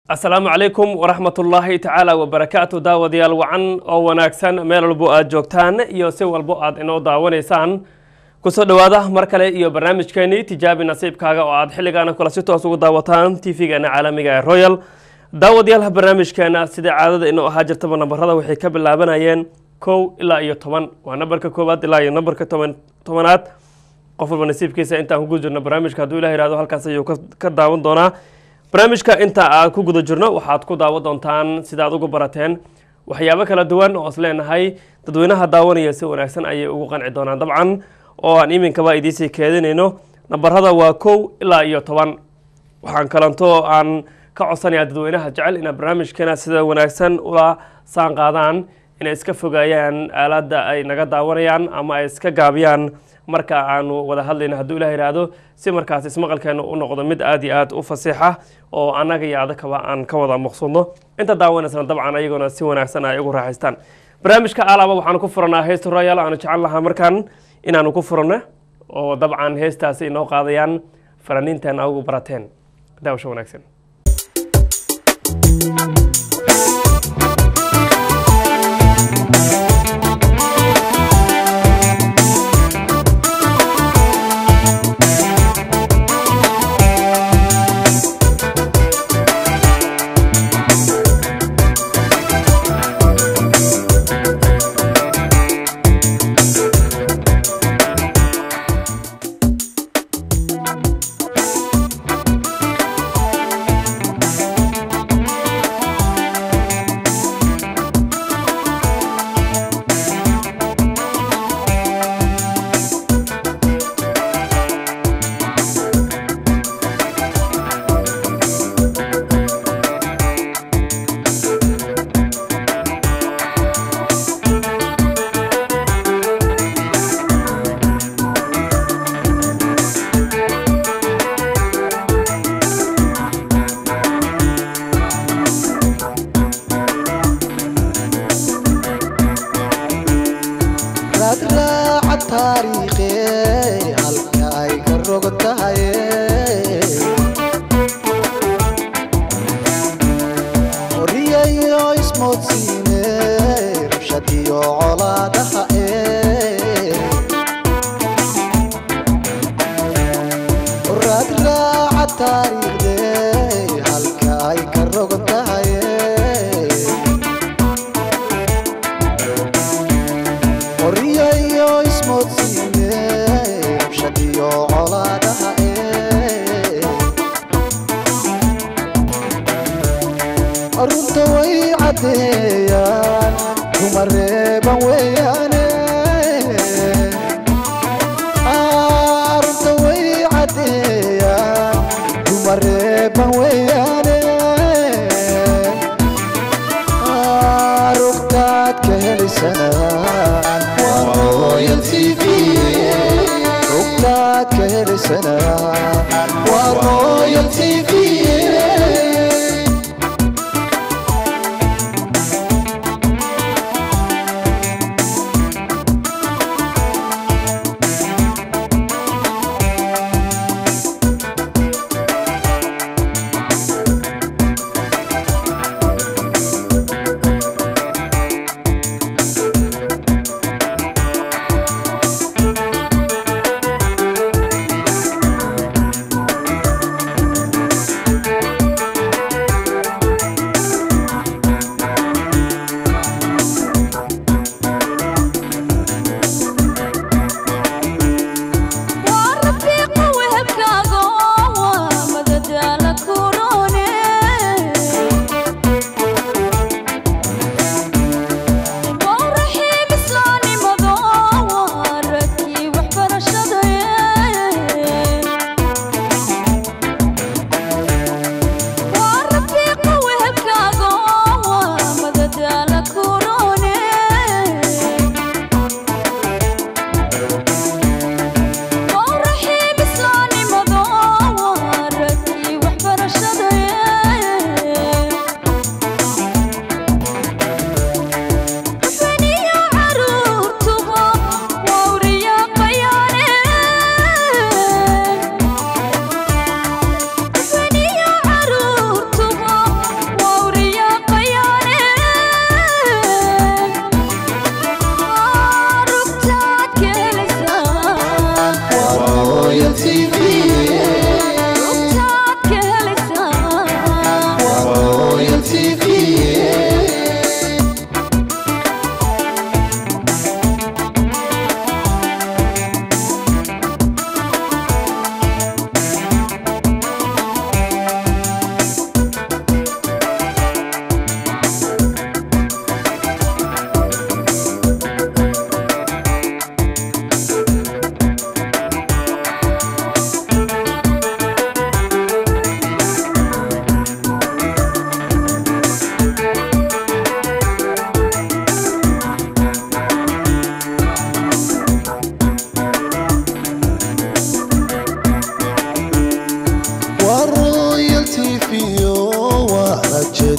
السلام عليكم ورحمة الله تعالى وبركاته داوديال وعن أو وناكسن ميل البؤاد جوكتان يوسو البؤاد إنو داونيسان كسو دواده مركلة إيو برنامج كيني تجابي نصيب كاغا وعاد حلقانا كلا ستو أسوق داوتان تيفيقانا عالميغا رويال داوديال برنامج كينا سيدي عادة إنو أهاجر تبا نبرهدا وحي كابل لابنايين كو إلا إيو طمان ونبرك كوباد إلا إيو نبرك طمانات قفل بنصيب كيسا إنتا هنقول جرنا برنامج كادو إلهي رادو هالكاسا يو كداون دونا barnaamijka inta aan ku guda jirno waxaad ku daawan doontaan sidaad ugu barateen waxyaabo kala duwan oo isleenahay dadweynaha daawanaya si wanaagsan ayay ugu qanci doonaan dabcan oo aan iminkaba idiisii keedinayno nambarada waa 1 ilaa iyo 10 waxaan kalanto aan ka codsanayaa dadweynaha jecel in barnaamijkeena sida wanaagsan ula saan qaadaan inay iska fogaayaan aalada ay naga daawanayaan ama ay iska gaabiyaan marka aanu wada hadlayno hadduu ilaahay raado si markaas ismaqalkeena u noqdo mid aad iyo aad u fasiixa oo anaga iyo adakaba aan ka wada maqsuudno inta daawanaysan dabcan ayaguna si wanaagsan ay ugu raaxaystaan barnaamijka alaaba waxaan ku furanaa heesta royal aan jecel lahaa markaan inaanu ku furano oo dabcan heestaasi inoo qaadayaan fanaaniintan ugu barateen daawasho wanaagsan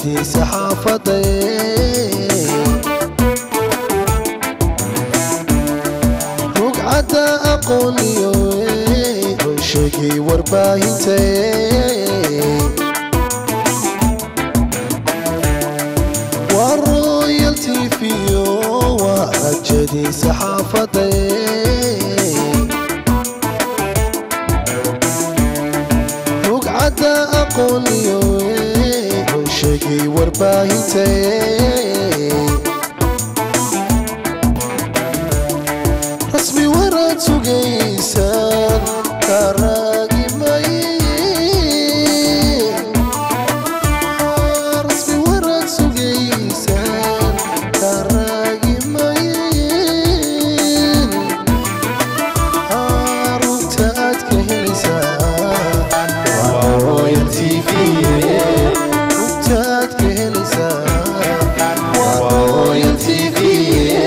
عجدي صحافتي رقعة أقولي رشقي ورباهتي والرويالتي فيو وعجدي صحافتي رقعة أقولي رشقي ورباهتي رسمي ورد سقيسان كراقي مايين رسمي ورد سقيسان كراقي مايين روتات كهلسان ورويالتي فيه روتات كهلسان ورويالتي فيه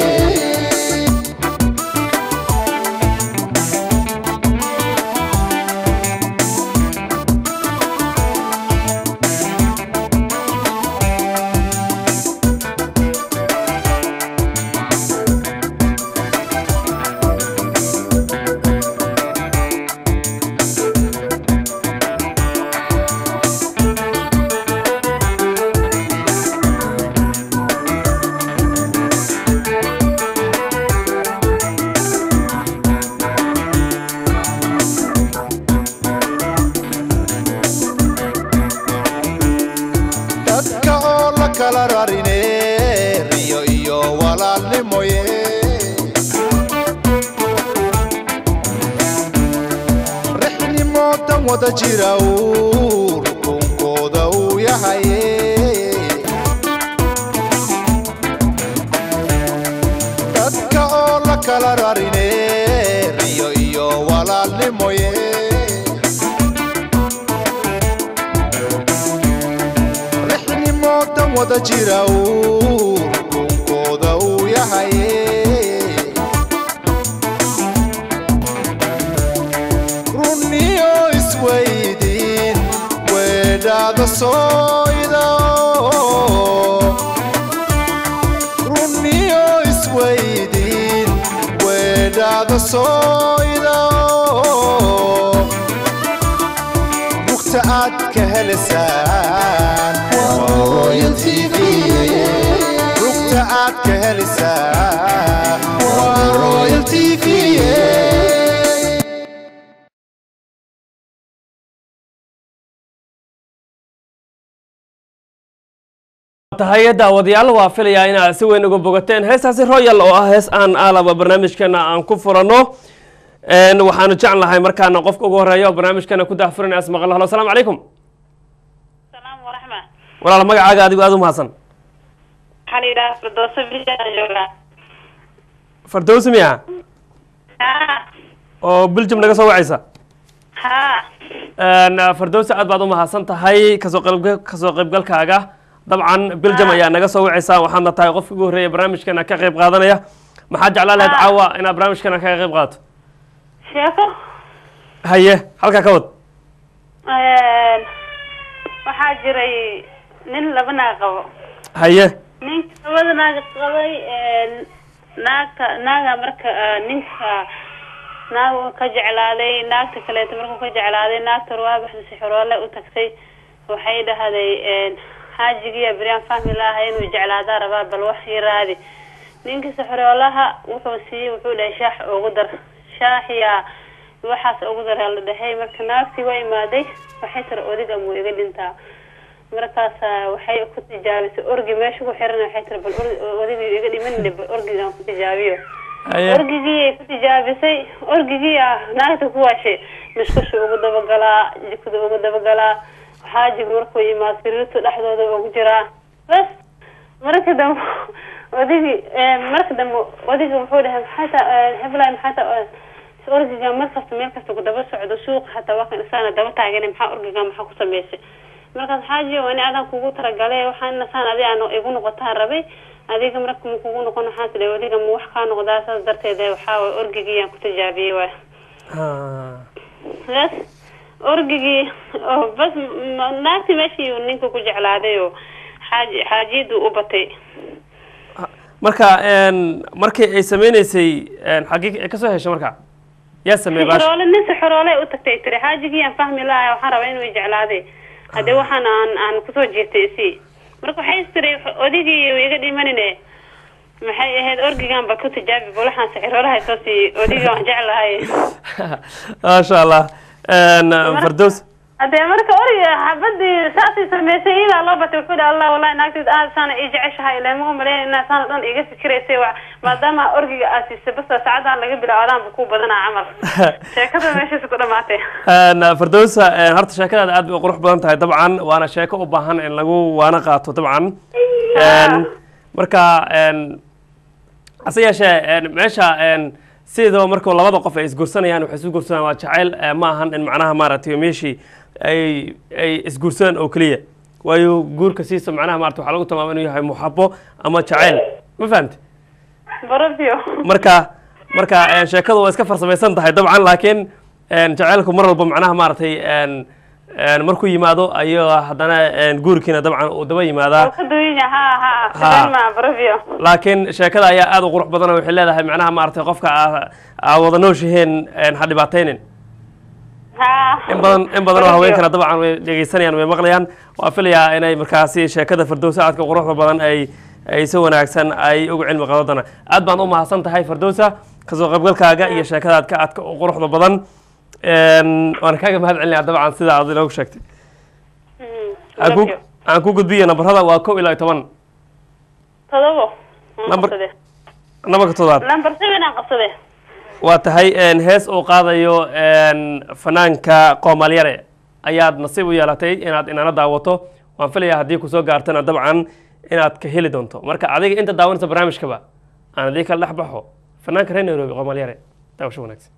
wada jira rukunkooda uu yahay dadka oo la kala rarine riyo iyo walaalnimoye rixnimoodan wada jira rukunkooda uu yahay ويدين وداد صويدا رميو اسويدين وداد صويدا مقتعد كهلسان ورويالتي فيه مقتعد كهلسان ورويالتي فيه tahay daawadayaal waa filayaa inaad si weyn uga bogateen heestaasi royal oo ah hees aan aalaba barnaamijkeena aan ku furano waxaanu jeclahay markaana qofka ugu horeeyo barnaamijkeena ku daahfurinay asmaqal halo assalaamu calaykum salaam wa rahma walaal magacaaga adigu aad u mahadsan xaliida firdawsi biljam jooga firdawsi miya oo biljam naga soo wacaysa firdawsi aad baad u mahadsan tahay kasoo qaybgalkaaga dabcan biljam ayaa naga soo wacaysa waxaadna tahay qofka ugu horreeya barnaamijkeena ka qayb qaadanaya maxaa jeclaan lahayd caawa inaad barnaamijkeena kaga qayb qaadato sheeko haye halkaa ka wad waxaa jiray nin laba naag qabo haye ninka labada naag qabay naaga marka ninka naagu ka jeclaaday naagta kaleeto markuu ka jeclaaday naagta ruwaabaxda sixroole u tagtay waxay dhahday haajigiya bariyan fahmi lahaa inuu jeclaada rabaa bal wax yiraadi ninka sixroolaha wuxuu siiyay wuxuu dhahay shaax ugu dar shaaxiya waxaas ugu dar la dhahay marka naagtii way imaaday waxay tar odiga muu iga dhintaa markaas waxay ku tijaabisay orgi meesha ku xiran waxay tar bal odiga iga dhiman bal orgigan ku tijaabiyo orgigii ku tijaabisay orgigii naagta ku waashay mashqusha ugu dabagalaa jikada ugu dabagalaa حاجب مركو إما سريرته لحظة وجرا بس مركدم ودي مركدم ودي محولها حتى حفلة حتى أرجع مركز مركز كده بس عند السوق حتى واقع إنسان دبت عجني محا أرجع محا كوسا ماشي مركز حاجة وأنا أنا كوجو ترجلي وحنا إنسان أدي أنا يكون قطع ربي أديك مركب مكون نكون حاسة لو أديك موحكا نقداسة درت ده وحاول أرجع كتجابي و بس أرجعي بس ناسي ماشي ونينكو كجعلاديو xaajidu u batay marka markii ay sameynaysay xaqii ka soo heshay marka yaa sameeyay baash xoroole nin xoroole u tagtay tiri xaajigii aan fahmi lahaa waxaan rabaa inuu jeclaaday hadee waxaan aan ku soo jeestay si marka waxay tiri odigii iga dhimanine maxay ahayd orgigan ba ku tijaabi bulaxan xoroolaha soo si odigii waan jeclahay ma sha Allah Firdaws hadee marka origa xabadii saasi sameysay ila loo batay wuxuu Allah wallahi naagtid aad sana i jeceshahay ilaa ma umaleyn inaa sana dhan iga fikireysay maadaama orgiga aasisay bas saacadaha laga bilaawdaan ku badanaa camal sheekada meesha ku dhamaatay Firdaws horta sheekada aad u qurux badan tahay dabcan waana sheeko u baahan in lagu waana qaato dabcan marka asiyasha meesha sidoo markoo labada qof ay isguursanayaan waxay isku guursanayaan waa jacayl ma ahan in macnaha maaragtay meeshii ay isguursadaan oo kaliya waayo guurka siisa macnaha maaragtay waxa lagu tilmaamay inuu yahay muxabbo ama jacayl ma fahamtay barabio marka sheekadu waa iska farsamaysan tahay dabcan laakiin jacaylku mar walba macnaha maaragtay markuu yimaado ayuu haddana guurkiina dabcan uu daba yimaadaa laakiin sheekada ayaa aad u qurux badan oo waxay leedahay macnaha maaragtay qofka aad wada nooshaheen ha dhibaataynin in badan oo haweenkana dabcan way dhegeysanayaan way maqlayaan waa filayaa inay markaasi sheekada Firdawsa aadka quruxda badan ay si wanaagsan ay ugu cilmi qaadana aad baan u mahadsan tahay Firdawsa ka soo qaybgalkaaga iyo sheekadaadka aadka quruxda badan waan kaaga mahad celinayaa dabcan sida aad inoogu sheegtay aan ku gudbiyo nambarada waa 1 ilaa 10 nambarka 7 number 7 aan qabsaday waa tahay hees uu qaadayo fanaanka Qoomalyare ayaad nasiib u yeelatay inaad inana daawato waan filayaa haddii ku soo gaartana dabcan inaad ka heli doonto marka adiga inta daawanaysa barnaamijkaba aan adii kala dhex baxo fanaanka reer Nairobi Qoomalyare daawasho wanaagsan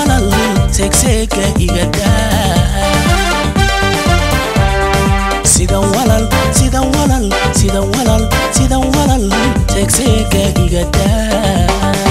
Sida seegseega igadaa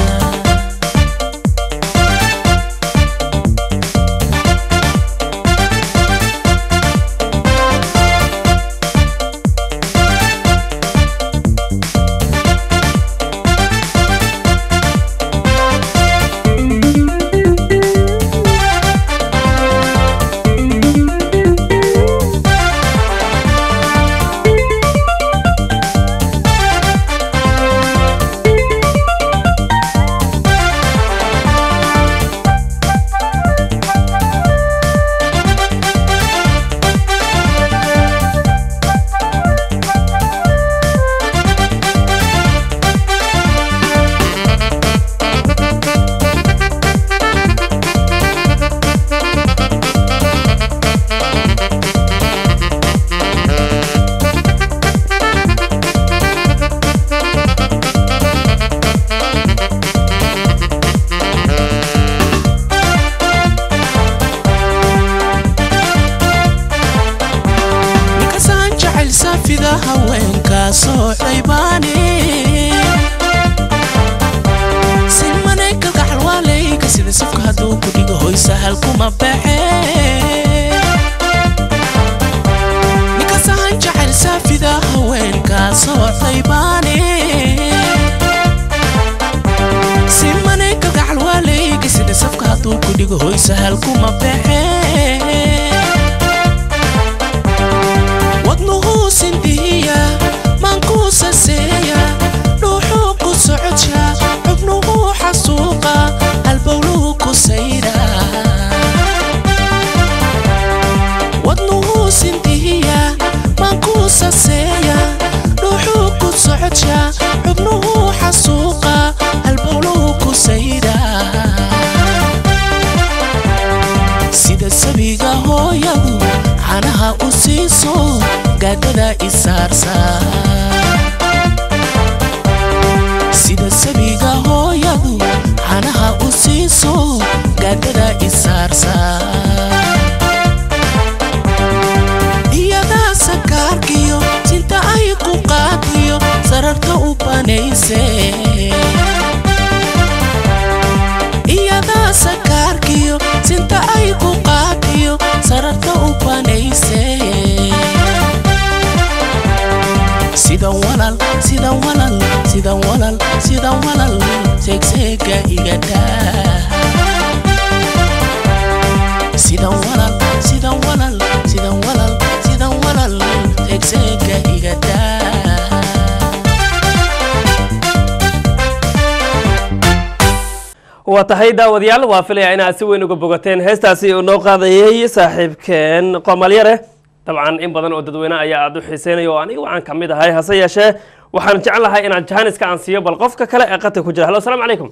waa tahay daawadayaal waa filaya inaad si weyn uga bogateen heestaasi oo noo qaadayay saaxiibkeen Qoomalyare dabcan in badan oo dadweyne ayaa aad u xiiseenayo aniga waxaan kamid ahay hase yeeshee waxaan jecelahay inaan jahaniska aan siiyo bal qofka kale ee qadka ku jira halo assalaamu calaykum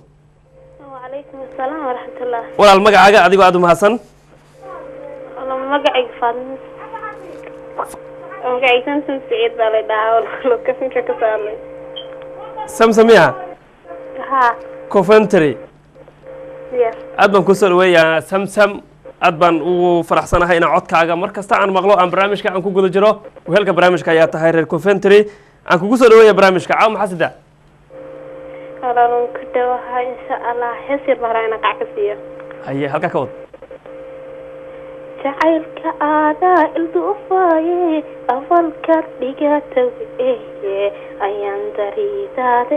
وعليكم السلام ورحمة الله walaal magacaaga adigoo aad u mahadsan magacayga Faadimo magacayga Samsam Saciid baa la dhahaa loo kafinka ka saarnay samsamiya ha Coventry yes aad baan ku soo dhaweeyaa samsam aad baan ugu faraxsanahay in codkaaga mar kasta aan maqlo aan barnaamijka aan ku guda jiro weelka barnaamijka ayaa tahay reer Coventry aan kugu soo dhaweeyaa barnaamijka caaw maxaa sida kaloo ku dhawaha insha Allah heesir barayna qacsiyo haye halka ka wad jacaylka aada ilduufaaye awalka dhigata ayaan dariidaada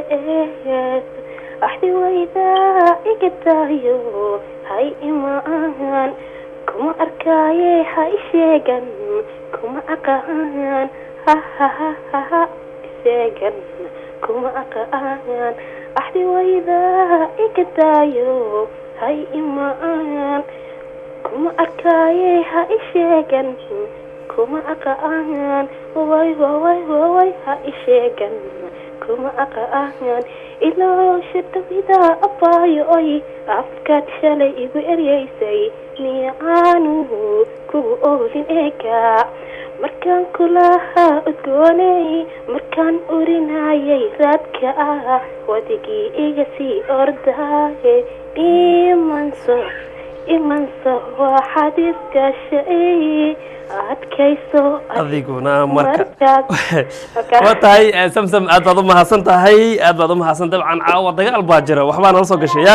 axdi wayda igatayo hay imaan kuma arkaaye ha isheegan kuma aqaan ha ha ha ha isheegan kuma aqaan axdi wayda igatayo hay imaan kuma arkaaye ha isheegan kuma aqaan way way way ha isheegan kuma aqaan ilaa shirtida abayo ay afkaad shalay igu eryaysay niyaanu kugu oolin eega markaan kulaha udgoonay markaan urinayay raadka wadigii iga sii ordaaye imanso imansa waa xadiiska shay adkayso adiguna marka waa tahay samsam aad baad u mahadsan tahay aad baad u mahadsan dabcan caawa dagaal baa jira waxbaa nala soo gashay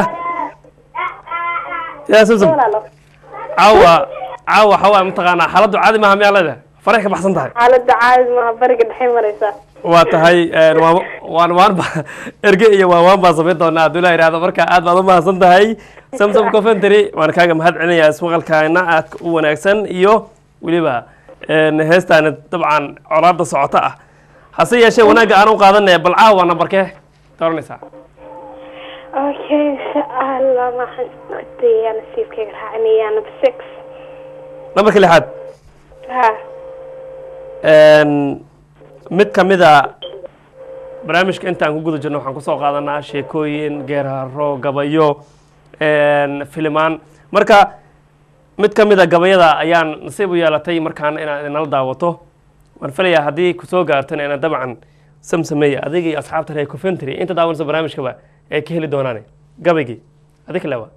ya samsam caawa xawaa mataqaanaa xaaladdu caadi maaha miyaa leedahay faray ka baxsan tahay xaaladda caadi maaha bariga dhexe maraysa waa tahay waan erge iyo waan baa samayn doonaa hadduu ilaa yidhahdo marka aad baad u mahadsan tahay samsam coventry waan kaaga mahad celinayaa ismaqalkaana aadka u wanaagsan iyo weliba heestaani dabcan colaadda socota ah hase yeeshee wanaagga aan u qaadanaya bal caawa nambarkee dooranaysaa okay insha allah maxaan iskudayaa nasiibkayga raacinayaa number 6 nambarka 6 ha mid ka mid a barnaamijka intaan ku guda jirno waxaan kusoo qaadanaa sheekooyin geeraro gabayo filimaan marka mid ka mid a gabayada ayaan nasiib u yeelatay markaan inaad inala daawato waan filayaa haddii kusoo gaartana inaad dabcan samsameeya adiga iyo asxaabta reer Coventry inta daawanaysa barnaamijkaba ay ka heli doonaan gabaygii adiga lewa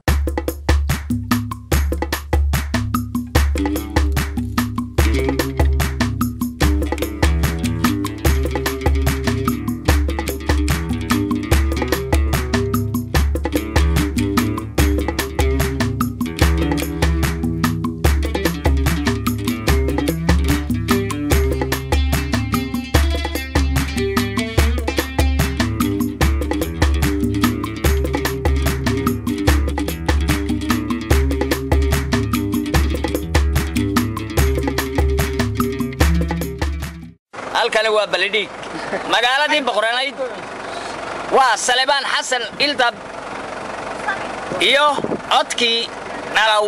halkani waa baladhiig magaaladii boqoranayd waa Salebaan Xasan Ildab iyo codkii nalaw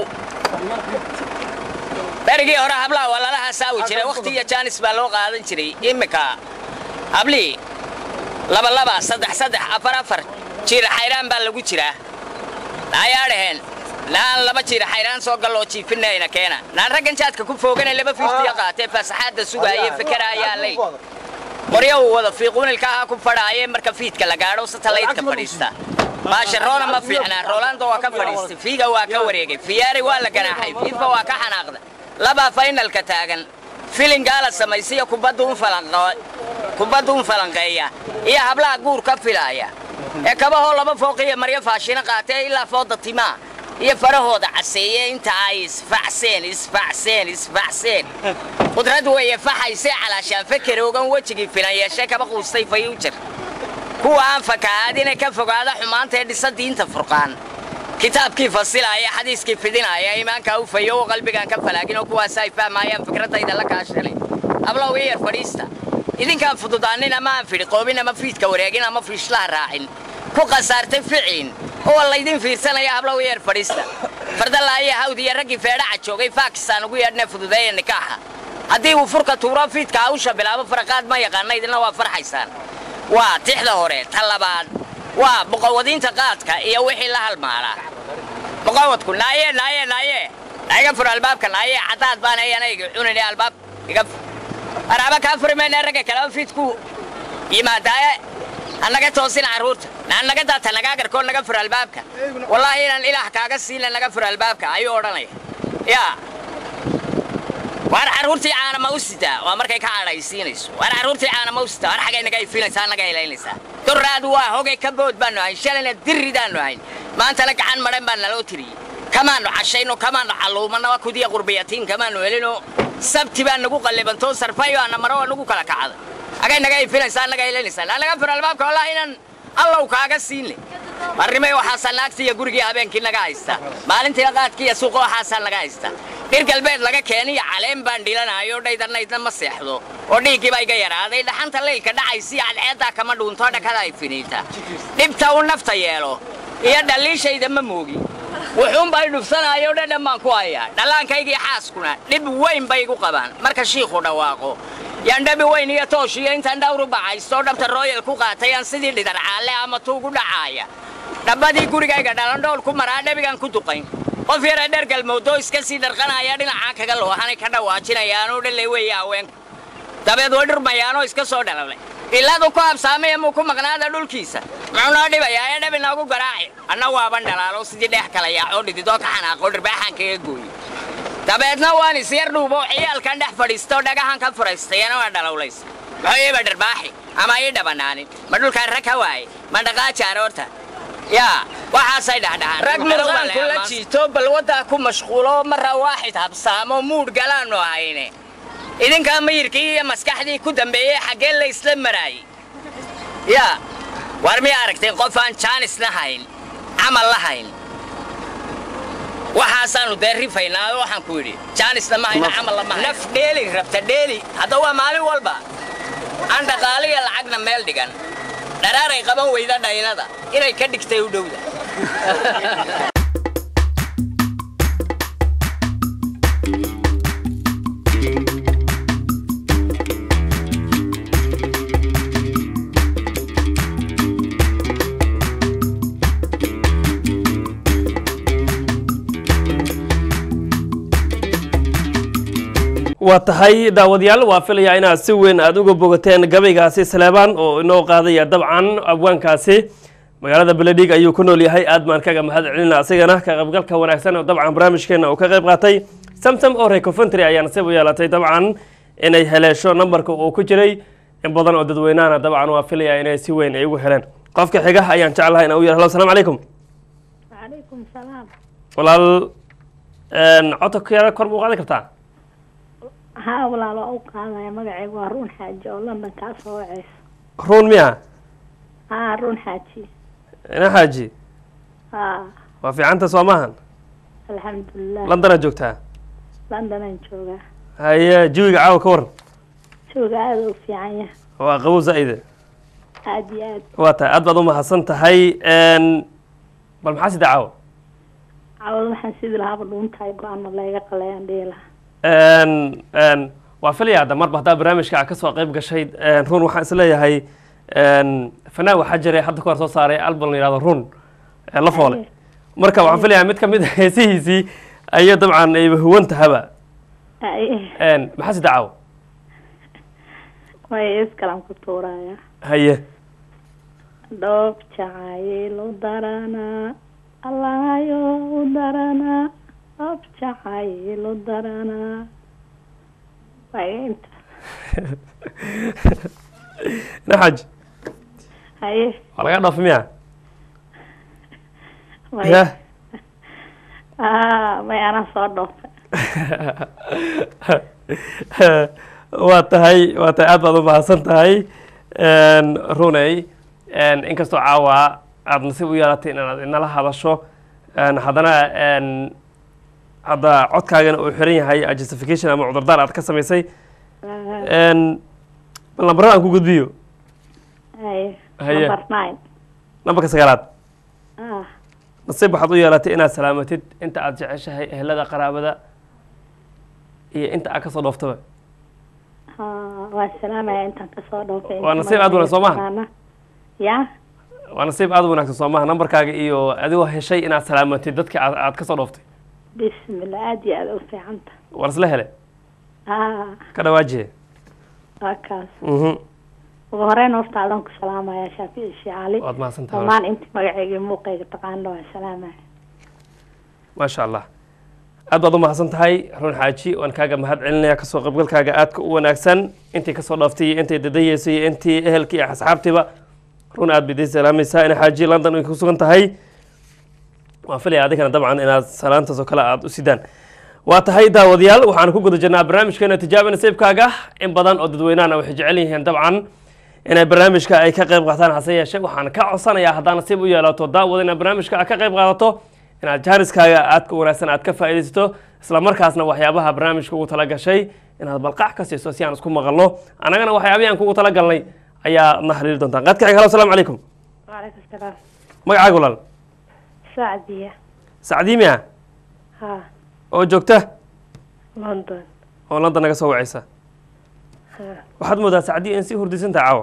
berigii hore hablaha walaalaha saawi jiray waqti iyo jaanis baa loo qaadan jiray imika habli laba saddex afar jir xayraan baa lagu jiraa ayaadheen naan laba jir xayraan soo galoo jiifinayna keena naan raggan jaadka ku fooganay laba fiirtiya qaatay fasaxada sugaayay fikiraya lay qoryow wada fiiqunilka ku fadhaayay marka fiidka la gaadho satellite-ka fadhiista baasharoona ma fiicna Rolando waa ka fadhiistay fiiga waa ka wareegay fiyaari waa la ganaaxay FIFA waa ka xanaaqda laba finalka taagan filin gaala samaysay kubadun falanqeeya iyo hablaha guur ka filaya ee kabaho laba fooqiya maryo faashina qaatay ilaa fooda timaa iyo farahooda caseeyay inta ay isfacseen qudradu way faxaysay calaashaan fakaroogan wajigii filan yeeshay kaba quustay fayuujir kuwa aan fakaadina ka fogaada xumaanta ee dhisa diinta furqaan kitaabkii fasilaya xadiiskii fidinaya iimaanka u fayo qalbigan ka falaagin oo kuwaas ay fahmayaan fikradayda la kaashanay ablow yar fadhiista idinkaan fududaanina ma aan fidhi qoobin ama fiidka wareegin ama fiishlaha raacin ku qasaartay ficiin oo la idin fiirsanaya hablow yar fadhiista fardalaya hawdiya ragii feedhaca joogay Pakistan ugu yeedhnay fududeeyay nikaaxa haddii uu furka tuuro fiidka awsha bilaabo farqaad ma yaqaana idina waa farxaysaan waa tixda hore talabaad waa boqowadiinta qaadka iyo wixii la halmaala boqowadku naaye iga fur albaabka naaye cadaad baan ayanaga cunay albaab iga araba ka furmayna raga kala fiidku yimaadaya annaga toosin caruurta annaga daata naga garkoon naga fur albaabka wallahi inaan ilaah kaaga siin naga fur albaabka ayuu oranay ya war caruurtii caana ma usida waa markay ka caadaysiinayso war caruurtii caana ma usida war xagay naga ifiinaysaa naga ilaynaysaa duraad waa hogay ka bood baan ahay shalana diridaan ahay maanta la gacan maran baan naloo tiriyay kamaanu cashayno kamaanu caluumana waa kudiya qurbiyatiin kamaanu helino sabti baan nagu qalibanto sarfayo ana maro nagu kala kacada agay naga ifiinaysaa naga ilaynaysaa naga fur albaabka wallahi inaan allow kaaga siinle arrimay waxa sanaagti iyo gurigii habeenkii naga haysta maalintii qaadkii suuqa waxa naga haysta dhir galbeed laga keenay caleen baan dhilanayo dhaydarnaydna ma seexdo oo dhiigii baa iga yaraaday dhaxanta leelka dhacaysi cadceeda kama dhuunto dhakada ay finiita dhibta uu nafta yeelo iyo dhaliishayda ma moogi wuxuun bay dhufsanayo dhadhamaan ku haya dhalaankaygii xaaskuna dhib weyn bay igu qabaan marka shiikhu dhawaaqo yandhabi weyn iyo tooshiyo intaan dhawr u baxaysto dhabta royal ku qaatay aan sidii dhidar caale ama tuugu dhacaaya dhabadii gurigayga dhalan dhool ku maraa dhabigan ku duqayn qof yar dheer galmoodo iska sii dharqanaya dhinaca kaga loohanay ka dhawaajinayaan oo dhalay weeyaa haween dabeed way dhurmayaanoo iska soo dhalalay ilaadu ku habsaamay ama ku maqnaada dhulkiisa macnaa dhibaya ee dhabi nagu garaaci anna waaban dhalaalo sidii dhex kala yaaco dhididoo ka xanaaqo dhirbaaxan kaga gooyo dabeedna waan isyar dhuubo ciyaalkan dhex fadhiisto dhagahan ka furaystayana waa dhalowlays maxuu iiba dhirbaaxi ama ii dhabanaanin ma dhulkaan rag ka waaye ma dhaqaaji aroorta yaa waxaasay dhahdhahaan rag murqaanku la jiito bal waddaa ku mashquulo marra waaxid habsaamo muudh galaannu ahayne idinkaa mayirkii iyo maskaxdii ku dambeeyey xaggee la isla maraayey yaa war miyaa aragteen qof aan jaanisna hayn camal la hayn waxaasaannu dee rifaynaa waxaan ku yidhi jaanisna ma hayna camal lama hayn naf dheeli rabta dheeli hadda waa maalin walba aan dhaqaaliya lacagna meel dhigan dharaaray qaban weyda dhaynada inay ka dhigtay u dhowda waa tahay daawadayaal waa filayaa inaad si weyn aad uga bogateen gabaygaasi Saleebaan oo inoo qaadaya dabcan abwaankaasi magaalada Beledhig ayuu ku nool yahay aad baan kaga mahad celinaa asigana ka qaybgalka wanaagsan oo dabcan barnaamijkeena uu ka qayb qaatay Samsam oo Recoventry ayaan soo yeelatay dabcan inay heleesho numberka uu ku jiray in badan oo dadweynaana dabcan waa filayaa inay si weyn ay ugu heleen qofka xiga ayaan jecelahay inuu yiraahdo assalaamu calaykum وعليكم السلام walaal codka yara kor u qaadi kartaa ها ولا لا أوقع مقعي وارون حاجة ولا من كاسو عيس رون ميا ها رون حاجي أنا حاجي ها وفي عنتا سوامهن الحمد لله لندن جوجتها لندن نشوفها هيا جوي عاو كور شو قاعد في عيا وقبو زايدة عاديات واتا أدبا دوما حسنت هاي ان بالمحاسي عاو عاول حنسيد لها بدون تايقو عن الله يقليان ديلها waa filayaa hadda marba haddaa barnaamijka aad ka soo qayb gashay run waxaan is leeyahay fanaan waxaa jiray hadda kahor soo saaray album la yihahdo run la foole marka waxaan filayaa mid ka mid a heesihiisii ayay dabcan ayba huwan tahaba maxaa si dacaawo way iskalan ku tuuraya haye dhoob jacayl u daranaa allahayo u daranaa dhoob jacayl u daranaa وعينت نحج هاي والله قاعد في مياه يا ما أنا صادق واتهاي أبغى بحسن تهاي روني إن كستو عوا عاد نسيبه يارتين إن الله هذا شو حضنا هذا عد كأن وحرين هاي justification أما عذر دار عاد كسر ميسي لما أنكو قد بيو هاي نمبر 9 نمبر كسرات نصيب حضو يارتي إنا سلامتي أنت عاد عيش هاي هلا قرابة إيه أنت أكسر ضفتها والسلامة أنت أكسر ضفتها ونصيب عاد ولا صومها يا ونصيب عاد ولا صومها نمبر كاج إيو أدوه هالشيء إنا سلامتي دتك عاد كسر ضفتي بسم الله عادي ألوفي عنك ورسله له كده واجه أكاس وهرين وفت عليك السلام يا شافي الشعالي وما سنت ومان أنت مقعي موقع تقان له السلام ما شاء الله أبغى ما حسنت هاي رون حاجي وأن كاجا مهد علنا كسوق قبل كاجا أتك ونكسن أنت كسوق ضفتي أنت دديسي أنت أهلك يا أصحابتي بقى رون عاد بدي سلام سائن حاجي لندن وكسوق أنت هاي وفلي هذيك أنا طبعا أنا سلامت زكلا عاد أسيدان واتهاي داوديال وحنا كوجد جنا برنامج كنا تجابنا سيب كاجا إن بدن أدد وينانا وحجعليهن طبعا إن برنامج كأي كقرب قطان حسيا شيء وحنا كعصنا يا هدانا سيبو يا لا تودا ودنا برنامج كقرب قطو إن الجارس كاجا أتك ورسنا أتك فائدته إسلام مركزنا وحيابها برنامج كوجو تلاقى شيء إن هذا بالقاع كسيسوسيان سكون مغلو أنا وحيابي أن كوجو تلاقى لي أيا نحرير دونتان قد كعيك السلام عليكم وعليكم السلام ما عاقول سعدية سعدي ميا ها oo joogta لندن oo London naga soo wacaysa waxaad moodaa Saacadii in si hurdisanta caawa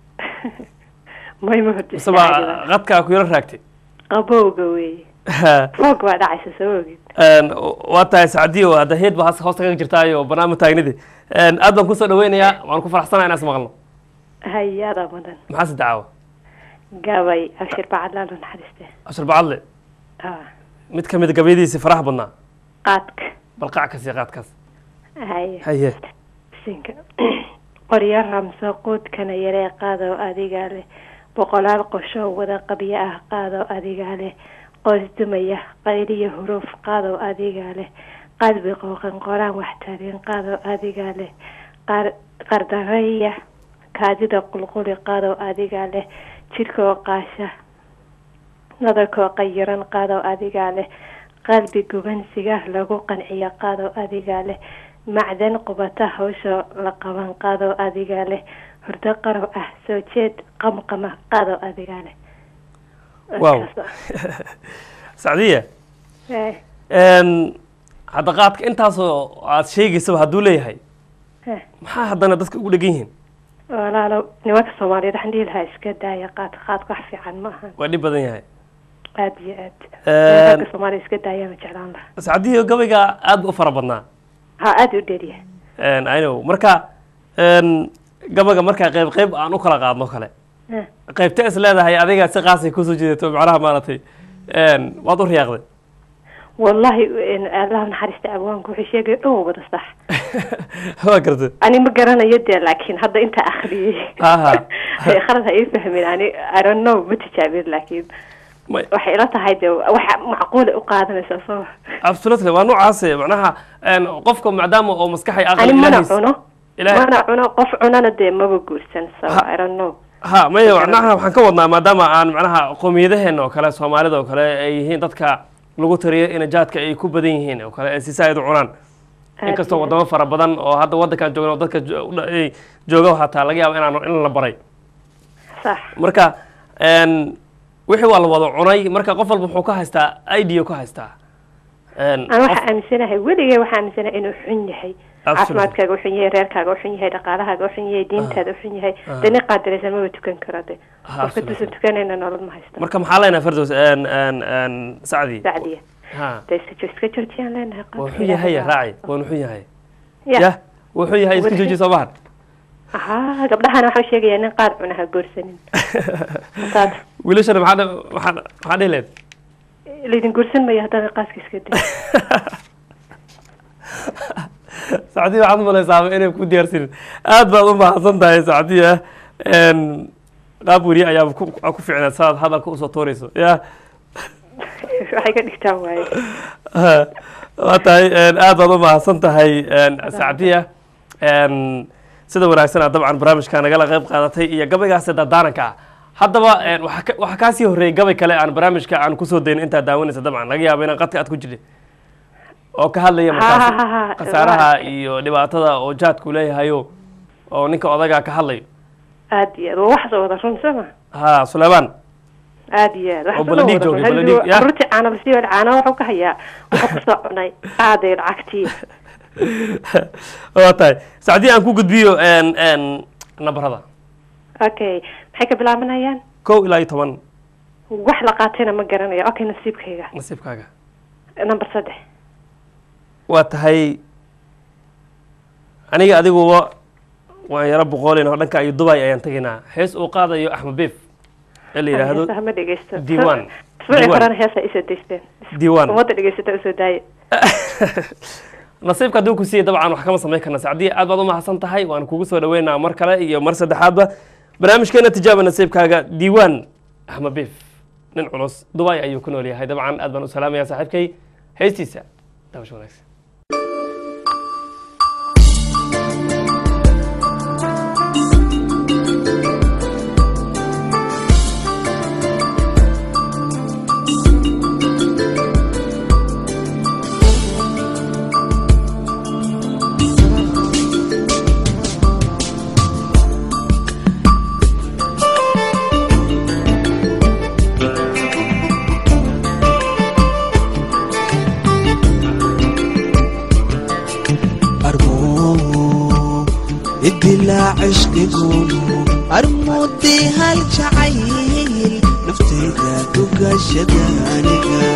ما يمهد sabaa qadka ku yar raagtay qabowga weey fog waa dhacaysa sawogid waa tahay Saacadii oo hada heed ba hoos kaga jirtaayo barnaamij taagnidi aad baan ku soo dhaweynayaa waan ku faraxsanahay inaan ismaqalno hayada madan maxaa si dacwo gabay abshir bacadla loo naxariiste ashar bacadle mid ka mid gabaydiisi faraha badnaa qaadka balqac kasi qaadkaas haye haye sinka qorya ramso quudkana yaree qaado adiga leh boqolaal qosho wada qabyo ah qaado adiga leh qoys dumaya qayliyo huruf qaado adiga leh qalbi qooqan qoraan wax tarin qaado adiga leh qardaraya kaadida qulquli qaado adiga leh jidhkoo qaasha nadarkoo qayiran qaado adiga leh qalbi gubansiga lagu qanciyo qaado adiga leh macdan qubata hawsha la qaban qaado adiga leh hurdo qarow ah soo jeed qamqama qaado adiga leh wow sacdiya hadda qaadka intaasoo aad sheegaysaba hadduu leeyahay maxaa haddana dadka ugu dhegan yihiin walaalow nimanka soomaaliyeed waxaan dhihi lahaa iska daaya qaadka wax fiican ma aha waa dhib badan yahay aad iyo aad nimanka soomaaliya iska daaya ma jeclaan lahaa sacdiya gabayga aad u fara badnaa ha aad u dheeriya I know marka gabayga markaa qayb aan u kala qaadno kale qaybta is leedahay adiga si qaasay kusoo jeedato macnaha maaragtay waad u riyaaqday والله الله نحرست أبوانك وحشي قلوا بتصح ما قرت أنا ما قرنا يدي لكن هذا أنت أخري خلاص يفهم يعني I don't know بتجابير لكن وحيلتها هيدا معقول أقادم أساسا absolutely وأنا عاصي معناها قفكم معدام أو مسكحي أغلى أنا ما نعنى قف عنا ندي ما بقول سن I don't know ها ما هي معناها وحنكودنا مادام أنا معناها قوميدهن وكلا سوماليدا وكلا أيهين dadka lagu tariyo in jaadka ay ku badan yihiin oo kale si saayid cunaan inkastoo wadamo fara badan oo hadda wadankan joogno dadka jooga waxa laga yaabo in la baray sax marka wixii waa la wada cunay marka qof walba wuxuu ka haystaa idea ka haystaa أنا واحد أمسناه ولي واحد أمسناه إنه حنيه عفمات كاجو حنيه رير كاجو حنيه دقالها كاجو حنيه دين كاجو حنيه دني قادر إذا ما بتكن كرده وكنت سنتكن إنه نولد ما هيست مركم حالنا فردوس أن سعدية ها تيجي سكتشرتي أنا لنا وحية هي راعي ونحية هي يا وحية هي سكتشرتي صباح قبلها أنا وحش يجي أنا قارب منها قرسنين وليش أنا محد لين لين قرسن ما يهدر قاس كده سعدية عظمة لا يصعب إني بكون ديرسين أدبر أمها حصلت هاي سعدية إن قابوري أيام أكو فعلا صار هذا كوسو توريسو يا حاجة نكتبها واتاي أدبر أمها حصلت هاي سعدية سيدا وناكسنا طبعا برامج كان قال غيب قادتي يا قبل قاعد سيدا دارنكا haddaba waxa ka sii horeeyay gabay kale aan barnaamijka aan ku soo deyn inta daawanaysa dabcan laga yaabo in qadka aad ku jirtay oo ka hadlaya markaas qasaaraha iyo dhibaatada oo jaadku leeyahay oo ninka odaga ka hadlayo aad iyo wax soo wada runsama Suleyman aad iyo wax soo wada runtii aan la sii wada wuxuu ka hayaa wuxuu ku soo cunay aaday lacagtii waatay Saacidi aan ku gudbiyo nabarada okay maxay ka bilaabanayaan 1 ilaa 10 wax la qaatayna ma garanayo okay nasiibkaaga number 3 waa tahay aniga adiguba waan yara boqolin oo dhanka ay Dubai ayaan taginaa hees uu qaadayo Axmed Beef اللي يراهدو ديوان ديوان نصيبك هدuu ku siiyay dabcan wax kama sameyn karna Saacidi aad baad u mahadsan tahay waan kugu soo dhaweynaa mar kale iyo mar saddexaadba barnaamijkeena tijaaba nasiibkaaga diiwaan Axmed Beef nin culus Dubai ayuu ku nool yahay dabcan aad baan u salaamayaa saaxiibkay heestiisa dabasho wanaagsan إدلا عشق قولو أرمودي هالجعيل نفتيدا دوغا شدانيغا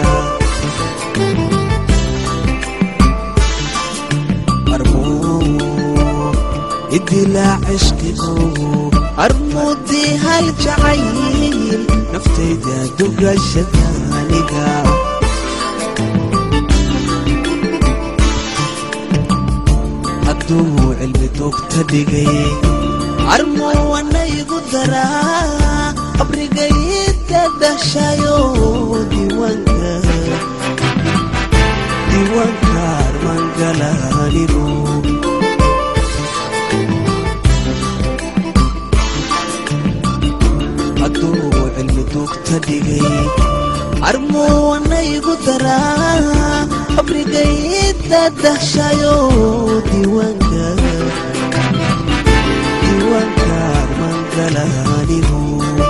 أرمو إدلا عشق قولو أرمودي هالجعيل نفتيدا دوغا شدانيقا هدو علمي دوغتا ديقي أرمو وانا يقدرا أبريقا يتدشايو ديوانكا ديوانكار منقلانيقو هدو علمي دوغتا ديقي أرمو وانا يقدرا أبريقا يتدشايو ديوانكا ديوانكار منقلانيقو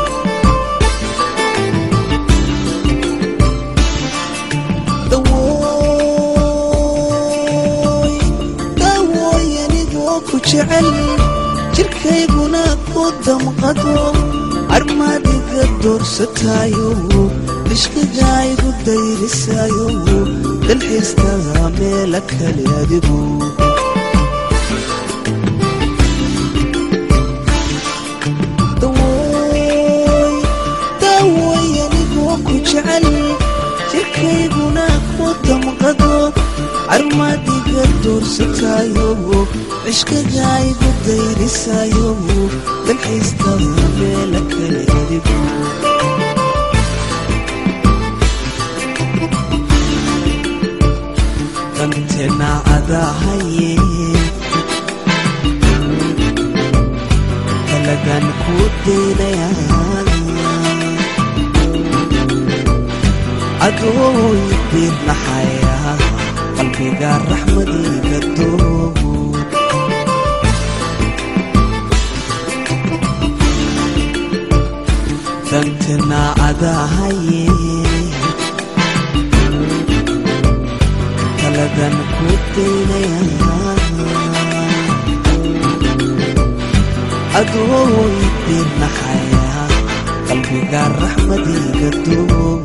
جعل جركيبنا قدام قدو أرمادي قدور ستايو لشك جاي قدير السايو دلحيس تغاملك اليادبو دوي ينبوك جعل جركيبنا قدام قدو أرمادي قدور ستايو عشق جاي قدير السايو بالحيس تغاملك اليادبو كنتنا عدا هايين تلقان كودينا يا عدو يكبير نحيا قلبي قال رحمتي قدو كنتنا عدا هايين تلقان كودينا يا عدو يكبير نحيا قلبي قال رحمتي قدو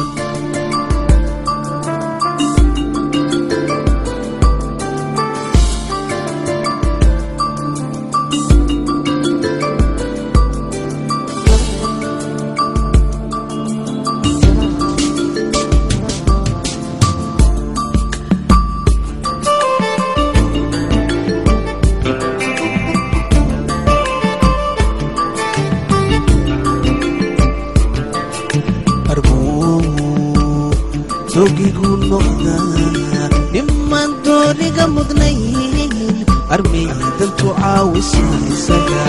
دوغيغو نوغدا نمان دونيغا مدنين أرمي دلتو عاوس ساقا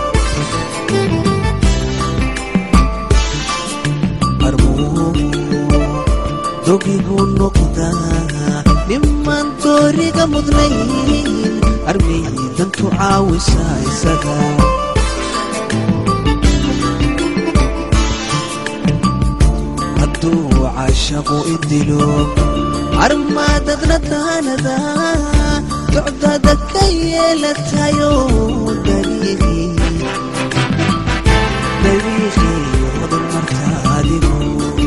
أرمو دوغيغو نوغدا نمان دونيغا مدنين أرمي دلتو عاوس ساقا عاشقو إدلو عرمادة غلطانة تعداد كيلتايو دريغي دريغي وضل مرتادمو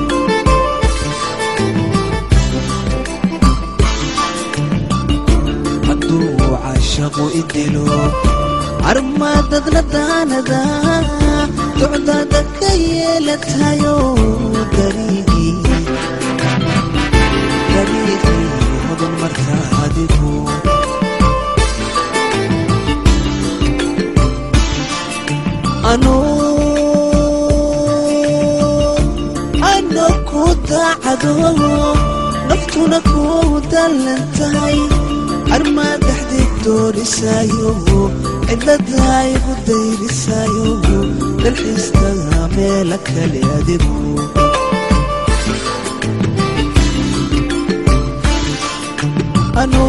عدو عاشقو إدلو عرمادة غلطانة تعداد كيلتايو دريغي دريغي وضل مرتادمو أنو كودا عدو نفتنا كودا لنتهي أرما تحدي الدور السايو إلا داي قدير السايو للحس تغاملك اليادبو أنو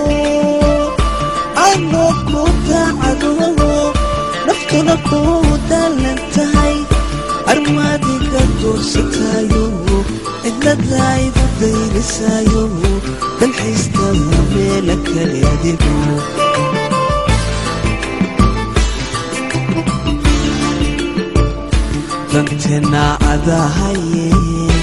كودا عدو نفتنا كودا لنتهي أرمادي قدور ستايو إلا داي قدير السايو للحس تغاملك اليادبو كنتنا عدا هايين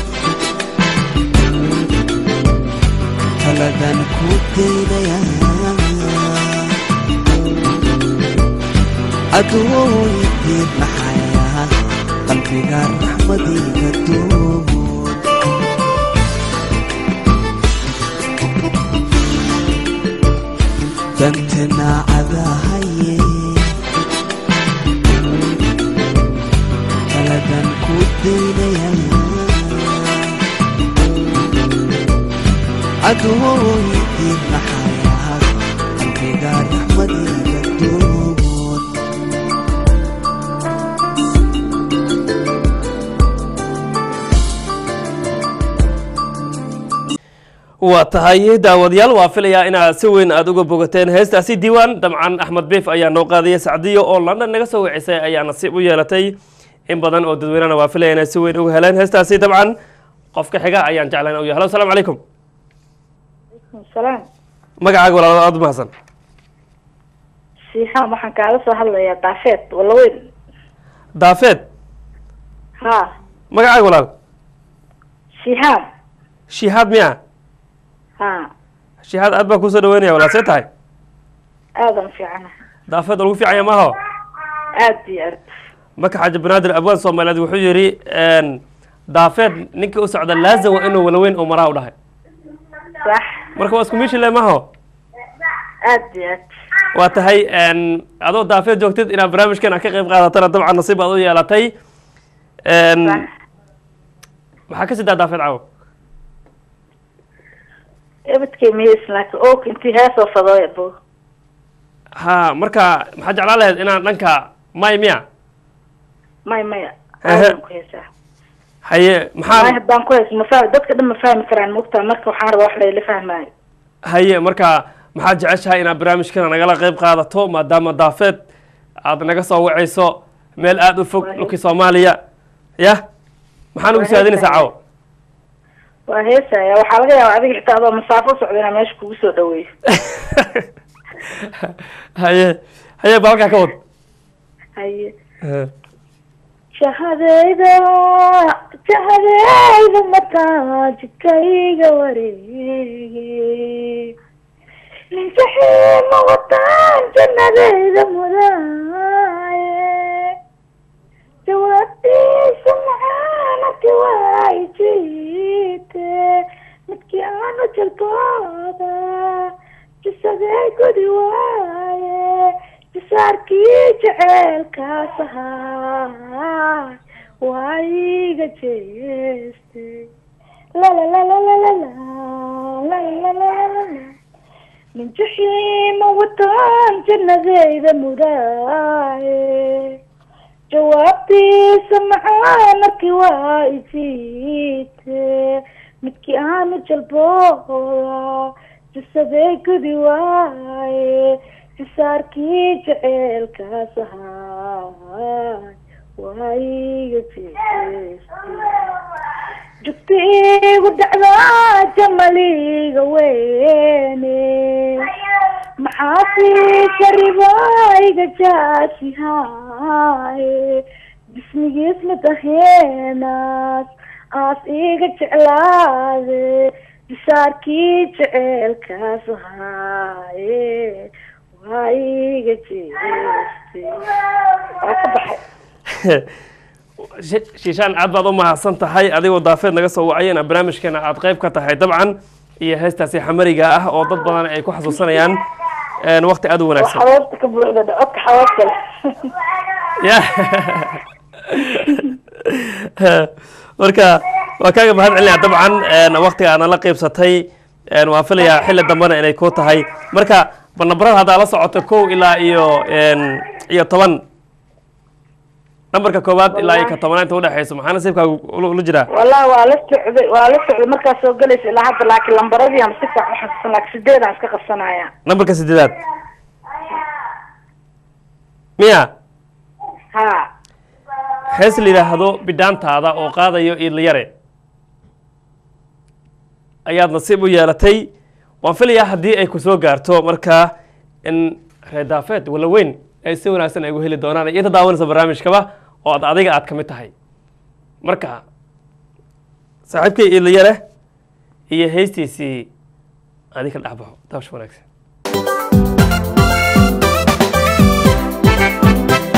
تلقان كودينا يا adooyidiin maxayaan qalbiga raxmadiga duumood dantena cadahaye taladan ku daynaya adooyidiin maxayaan qalbiga raxmadiga duumood waa tahay daawadayaal waa filayaa inaad si weyn aad uga bogateen heestaasi diiwaan dabcan axmed beef ayaa noo qaadaya sacdiyo oo london naga soo wacisay ayaa nasiib u yeelatay in badan oo dadweynena waa filaya inay si weyn uga heleen heestaasi dabcan qofka xiga ayaan jeclayn u yahay halo asalaamu calaykum salaam magacaaga walaal aad mahadsan shiixaan waxaan kaala soo hadlayaa daafeed walaweyn daafeed ha magacaaga walaal shiixaan shihaad miya ha shihaad aad baan kusoo dhaweynaya walaal see tahay aadan fiicana daafeed oo lagu fiicanya maaho aad iyo aad marka xaaji banaadir abwaan soomaaliyeed wuxuu yidhi daafeed ninkii u socda laazim waa inuu walaweyn oo maraa u dhahay sax marka waa isku miishile maaho aad iyo aad waa tahay adoo daafeed joogtid inaad barnaamijkan ka qayb qaadatana dabcan nasiib aad u yeelatay maxaa ka sidaa daafeed caawo ebadkay miis laakiin ook intii heesoo fadooya bo ha marka maxaa jeclaan lahayd inaan dhanka may miya maya aadan ku heesaa haye may maxaa haddaan ku hees mafahmi dadka dhan ma fahmi karaan mogtaa marka waxaan rabaa wax layla fahmaayo haye marka maxaad jeceshahay inaad barnaamijkana nagala qayb qaadato maadaama daafeed aad naga soo wacayso meel aada u fog dhulkii soomaaliya yah maxaan ugu saadinaysaa caawo waa heesaya waxaa laga yaabaa adiga xitaa adoo masaafo socda inaa meesha kugu soo dhaweeyo haye ba halkaa ka wad haye jahadeyda mataajikayga wareege ninjaxiima wataan jannadeyda mudaaye jawaabtiisa macaanati waay jiite midkii aanu jalbooda jisadey gudi waaye jisaarkii jeceelkaas ahaa waa iga jeeste lalalalalalalalalalalala ninjaxiima wataan jannadeyda mudaaye jawaabtiisa macaanarkii waa ijiite midkii aanu jalbooda jisadey gudi waaye jisaarkii jeceelkaas ahaa waa iga jeeste jugti igu dhacdaa jamaliga weyne maxaasii karibaiga jaasihaaye bismigiis midaheenaas aas iga jeclaade jisaarkii jeceelkaas ahaaye waa iga jeeste waa ka baxay shiishaan aad baad u mahadsan tahay adigoo daafeed naga soo wacay inaad barnaamijkeena aad qayb ka tahay dabcan iyo heestaasi xamariga ah oo dad badan ay ku xasuusanayaan waqti aad u wanaagsan xabeebta ka buuxda codka xabeebta ya marka waa kaaga mahad celinaya dabcan waqtiga aadna la qaybsatay waan filayaa xilli dambena inay ku tahay marka bal nambarada haddaa la socoto 1 ilaa iyo 10 nambarka koowaad ilaa iyo ka 10 inta udhexayso maxaa nasiibkaaga ula jiraa wallahi waa la socday markaa soo galaysa ilaa hadda laakiin lambaradii aan si fiican u xasuusan laakiin 8 aan iska qabsanaya nambarka 8 miya ha hees la yidhaahdo bidhaantaada oo qaadayo iidlayare ayaad nasiib u yeelatay waan filayaa haddii ay ku soo gaarto markaa in reer daafeed wala weyn ay si wanaagsan ay ugu heli doonaan iyo daawanaysa barnaamijkaba oo adiga aad ka mid tahay marka saaxiibkay iidlayare iyo heystiisii adiga ka dhexbaxo daawasho wanaagsan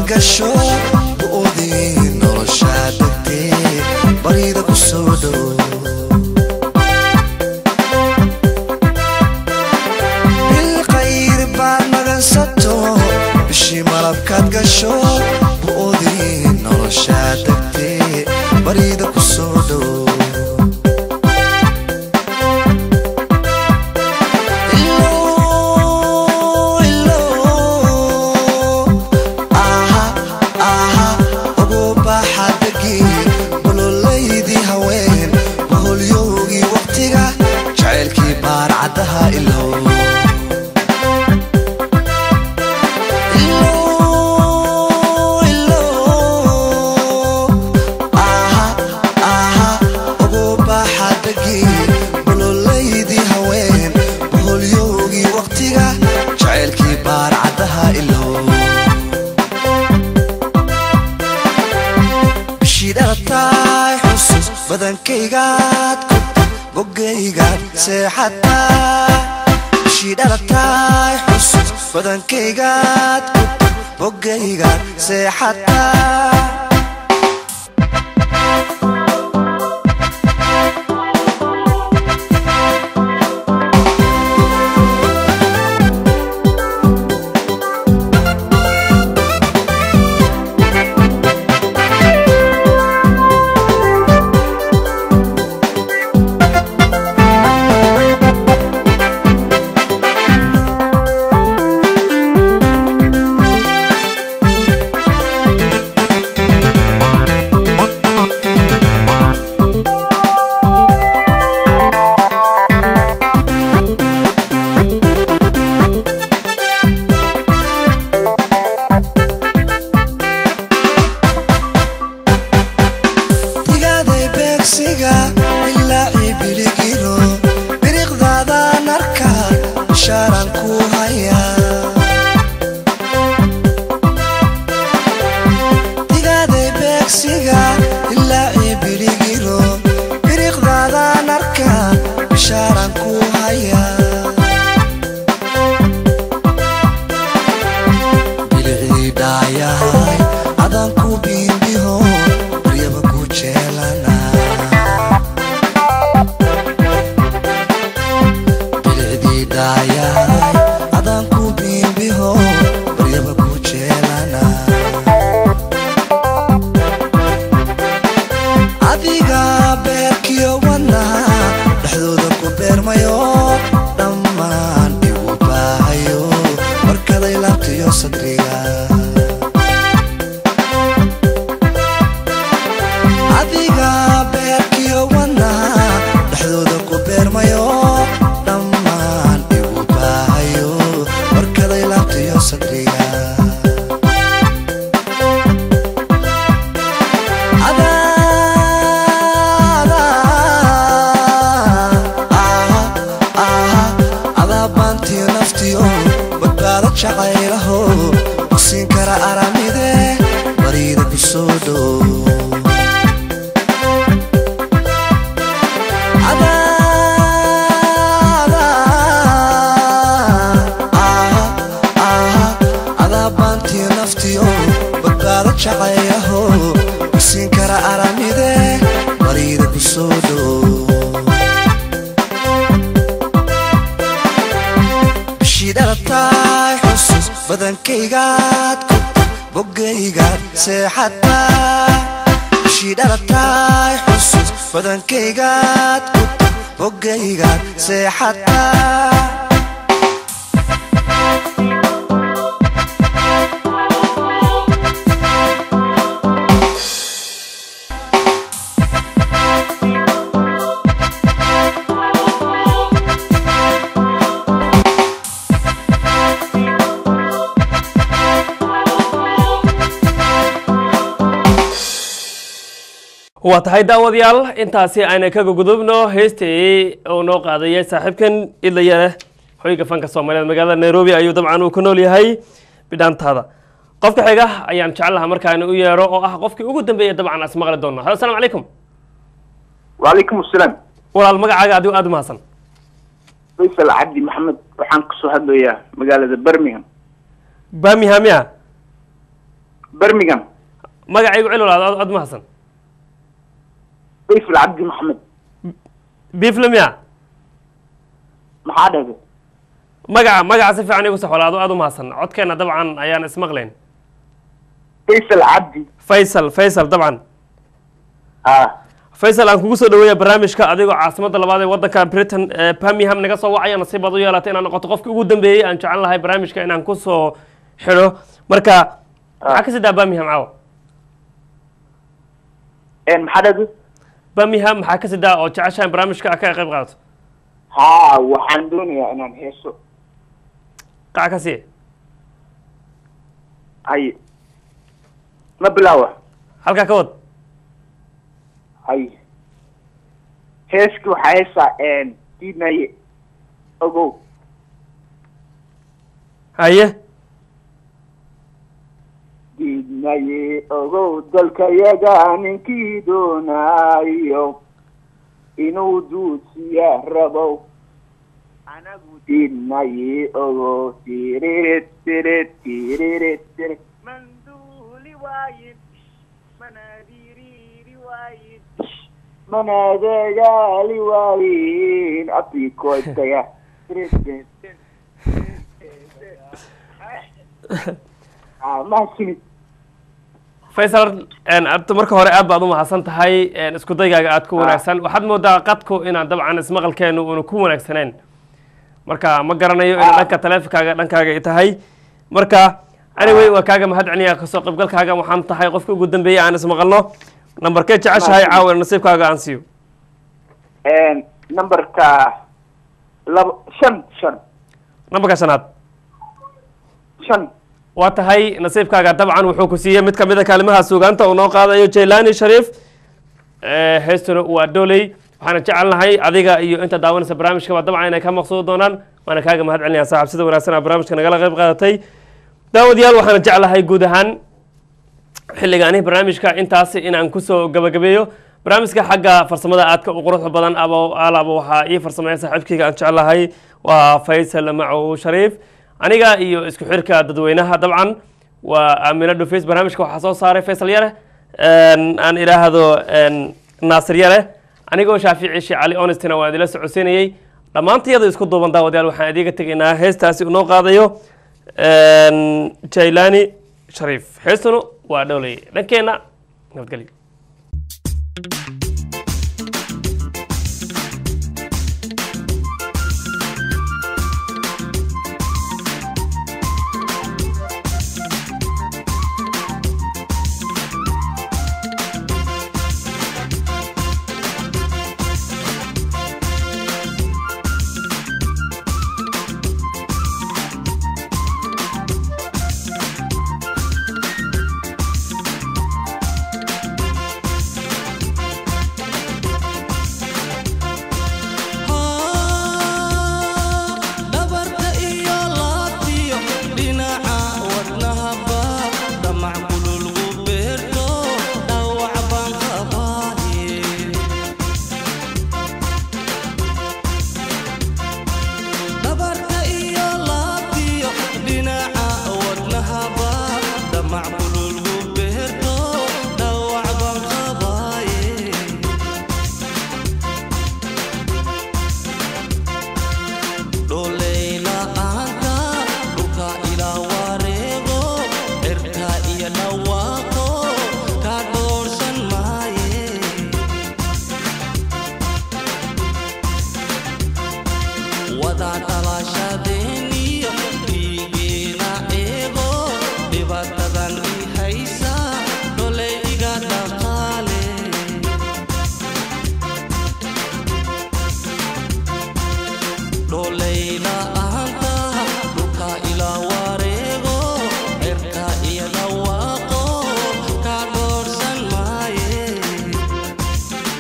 gasho bu'oodii noloshaa degtee barida ku soo dhow bilqayr baad magansato bishii malabkaad gasho bu'oodii noloshaa degtee barida ku soo dhow badankaygaad bogaygaad seexataa bishii dhalatay xusus badankaygaad bogaygaad seexataa badankaygaad bogaygaad seexataa bishii dhalatay xusus badankaygaad bogaygaad seexataa waa tahay daawadayaal intaasi ayna kaga gudubno heestii uu noo qaadayay saaxiibkan idlayare hoyga fanka Soomaaliyeed magaalada Nairobi ayuu dabcan uu ku nool yahay bidhaantaada qofka xiga ayaan jecelahay markaan u yeero oo ah qofkii ugu dambeeyay dabcan asmaqli doona assalaamu calaykum wa alaykum assalam walaal magacaaga adigu aad u mahadsan Faisal Abdi Maxamed waxaan ka soo hadlayaa magaalada Birmingham ya برمجان magacaygu cil walaal aad mahadsan فيصل عبد محمد biifle miya محادثة magaca si fiican igu sax walaal aad u mahadsan codkeena dabcan ayaan ismaqlayn فيصل عبدي faysal dabcan faysal aan kugu soo dhaweeya barnaamijka adigoo caasimadda labaad ee waddanka Britain Birmingham naga soo wacaya nasiib baad u yeelatay inaan noqoto qofkii ugu dambeeyay aan jecel lahay barnaamijka inaan ku soo xidho marka maxaa ka sidaa Birmingham caawa محادثة Birmingham maxaa ka sidaa oo jeceshahay barnaamijka ka qayb qaadato ها وحان دونيا انا هيسو qac ka sii هاي ما بلاوة halkaa ka wad هاي هيسكو حيسا ان ديناي اوغو haye ديناي اوغو دلك يغانكي دونايو inuu duusiya rabo anagu diidnaye ogo tiriri manduuli waaye manadiriiri waaye manadagaali waayen abikoitaya mahadsanid faysal abta marka hore aad baad u mahadsan tahay isku daygaaga aad ku wanaagsan waxaad moodaa qadku inaan dabcan ismaqalkeenu uuna ku wanaagsaneen marka ma garanayo in dhanka taleefankaaga dhankaaga ay tahay marka anyway waa kaaga mahadceliyaa kasoo qaybgalkaaga waxaan tahay qofka ugu dambeeyay aan ismaqalno nambarkee jeceshahay caawa nasiibkaaga aan siiyo nambarka shan nambarka shanaad shan waa tahay nasiibkaaga dabcan wuxuu ku siiyey mid kamid a kaalimaha suugaanta uu noo qaadayo Jailani Sharif heestuna waa Doley waxaan jecelnahay adiga iyo inta daawanaysa barnaamijka waa dabcan inay ka maqsuud doonaan waana kaaga mahadcelinayaa saaxiib sida wanaagsan barnaamijka nagala qayb qaadatay daawadayaal waxaan jecelahay guud ahaan xilligaani barnaamijka intaas inaan ku soo gabagabeeyo barnaamijka xagga farsamada aadka u quruxda badan alaaba waxaa ii farsameeya saaxiibkayga aan jecelahay waa Faysal Macu Sharif aniga iyo isku xirka dadweynaha dabcan waa Amina Dhufeys barnaamijka waxa soo saaray Faysal Yare aan ilaahdo Naasir Yare anigoo Shaafici Cali Honestina waa idila socodsiinayay dhamaantayada isku duuban daawadayaal waxaan idiga tageynaa heestaasi uu noo qaadayo Jailani Sharif heestuna waa Doley dhankeena nabadgelyo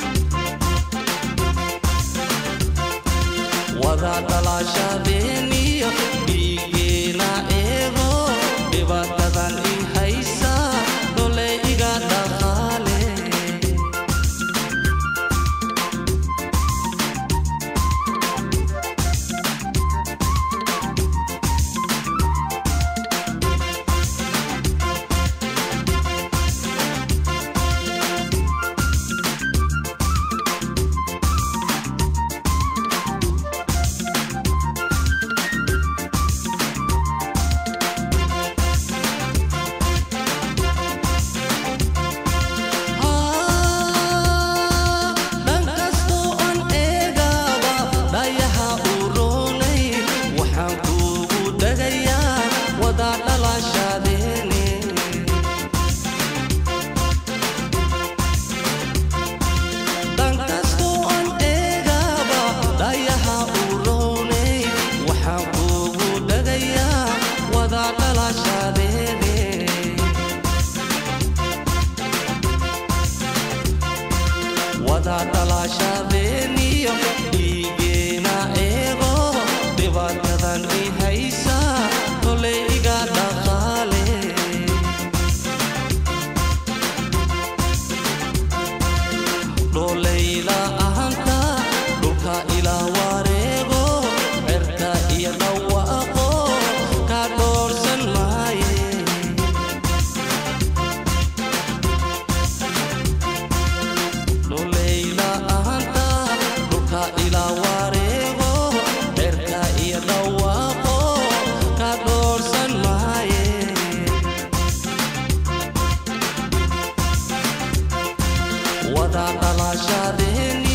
wada dhalashadeeni dhibtan i haysa kolay iga dhaqaale dholayla ahanta dhulka ilaa wareego cirka iyo dhawaaqo ka dhoorsan maaye dholayla ahanta dhulka ilaa wareego cirka iyo dhawaaqo ka dhoorsan maaye wada dhalashadeen